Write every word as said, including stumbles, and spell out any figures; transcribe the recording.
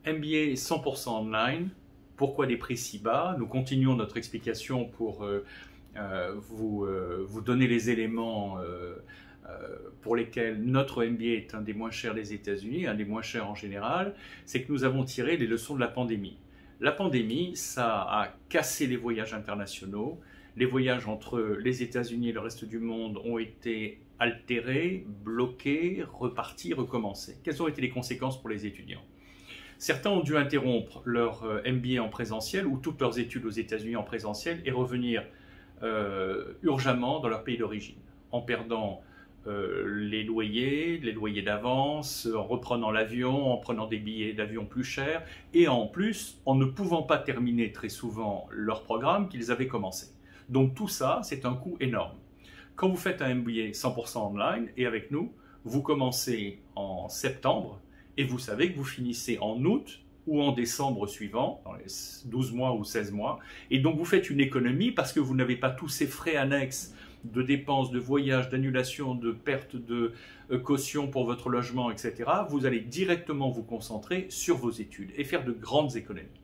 M B A cent pour cent online, pourquoi des prix si bas? Nous continuons notre explication pour euh, euh, vous, euh, vous donner les éléments euh, euh, pour lesquels notre M B A est un des moins chers des États-Unis, un des moins chers en général. C'est que nous avons tiré les leçons de la pandémie. La pandémie, ça a cassé les voyages internationaux. Les voyages entre les États-Unis et le reste du monde ont été altérés, bloqués, repartis, recommencés. Quelles ont été les conséquences pour les étudiants? Certains ont dû interrompre leur M B A en présentiel ou toutes leurs études aux États-Unis en présentiel et revenir euh, urgemment dans leur pays d'origine, en perdant euh, les loyers, les loyers d'avance, en reprenant l'avion, en prenant des billets d'avion plus chers et en plus en ne pouvant pas terminer très souvent leur programme qu'ils avaient commencé. Donc tout ça, c'est un coût énorme. Quand vous faites un M B A cent pour cent online et avec nous, vous commencez en septembre, et vous savez que vous finissez en août ou en décembre suivant, dans les douze mois ou seize mois, et donc vous faites une économie parce que vous n'avez pas tous ces frais annexes de dépenses, de voyage, d'annulation, de perte de caution pour votre logement, et cetera. Vous allez directement vous concentrer sur vos études et faire de grandes économies.